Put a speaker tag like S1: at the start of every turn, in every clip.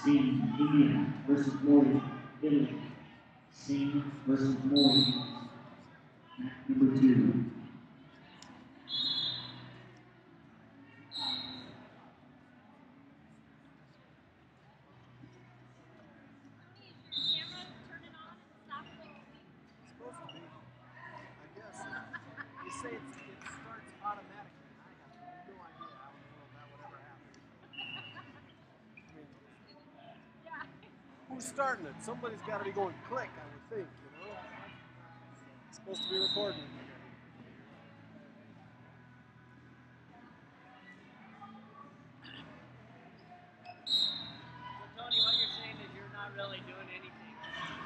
S1: Singh, India versus Mori, Italy. Singh versus Mori. Match number 2.
S2: Who's starting it? Somebody's got to be going click, I would think, you know? It's supposed to be recording.
S3: So Tony, what you're saying is you're not really doing anything.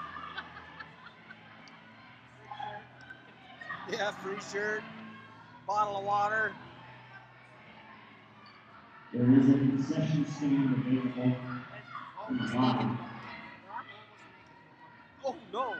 S2: Yeah, free shirt, bottle of water.
S1: There is a concession stand available in the lobby.
S2: Oh, no.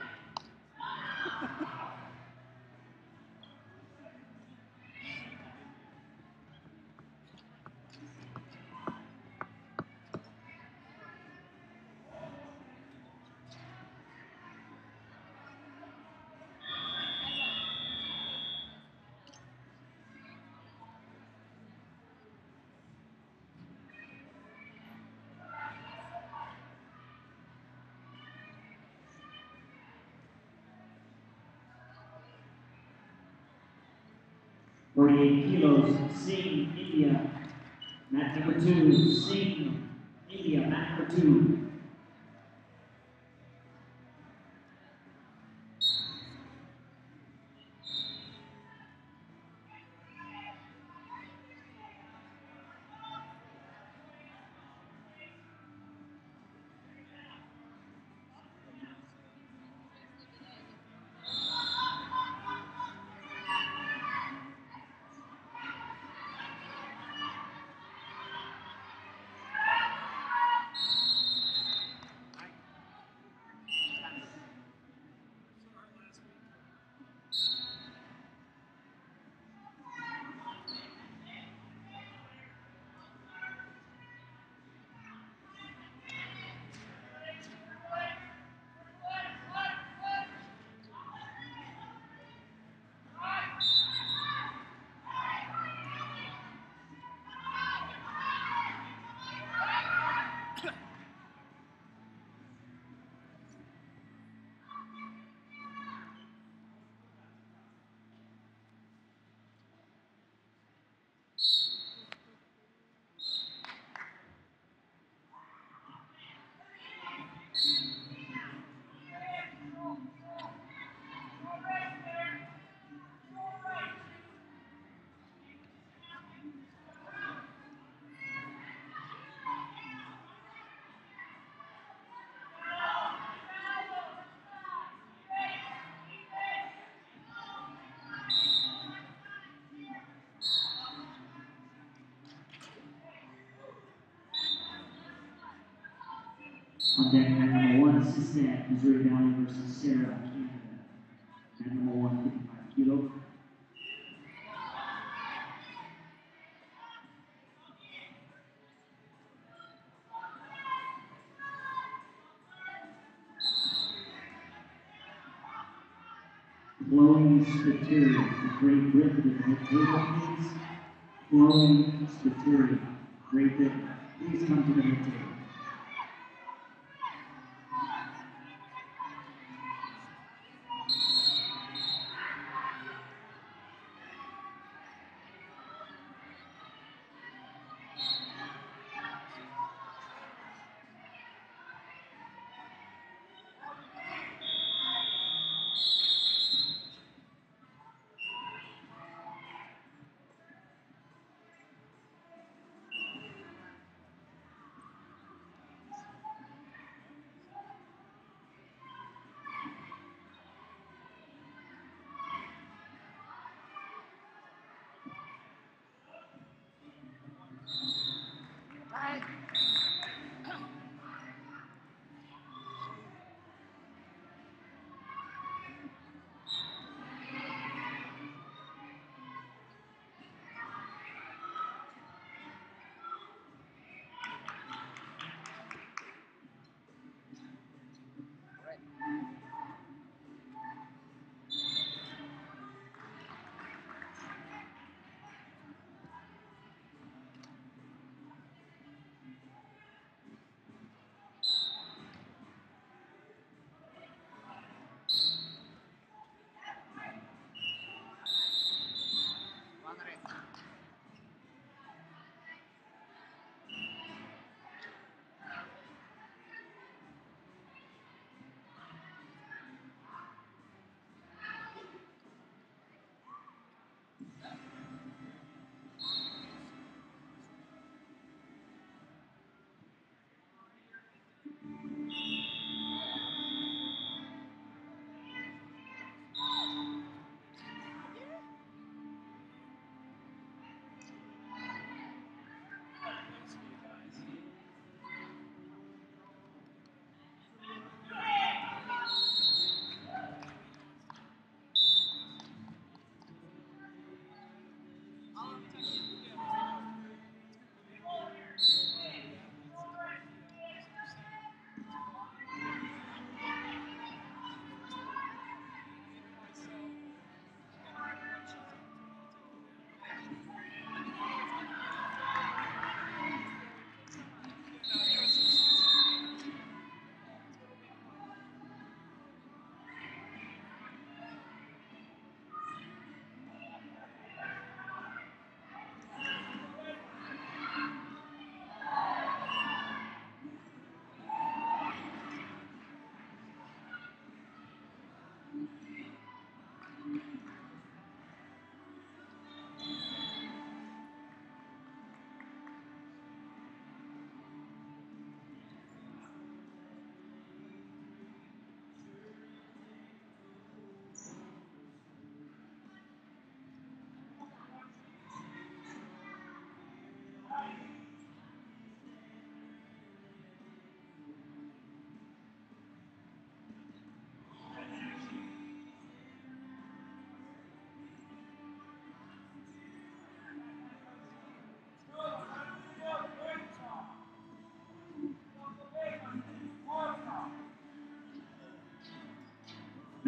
S1: Kilos, Singh, India. Match number 2, Singh, India. Match number 2. On deck, match number 1, Sistad, Missouri Valley versus Sarah, Canada. Match number 1, 55 kilo. Chloe Spiteri from Great Britain, at table please. Chloe Spiteri, Great Britain. Please come to the mid table.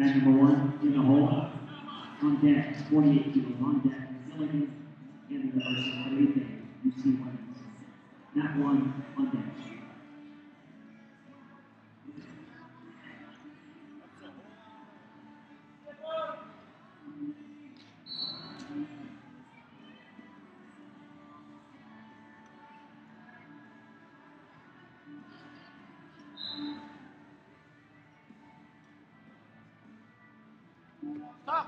S1: Mat number 1 in the hole. On deck, 48 kilos on deck. Zilligan and the reverse of everything you see wins. Mat 1 on deck.
S2: Stop.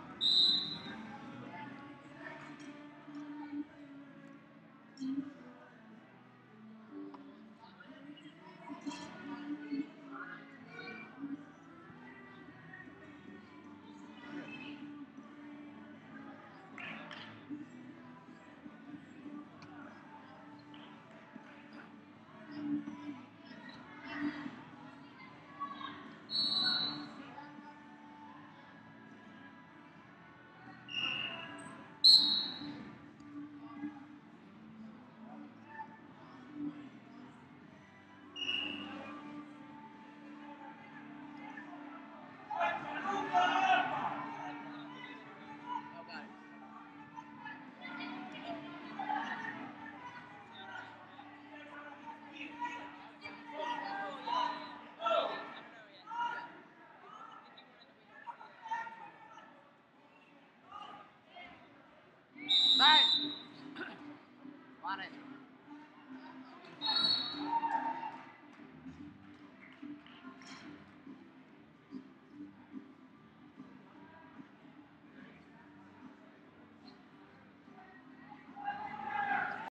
S3: Bang! Want it.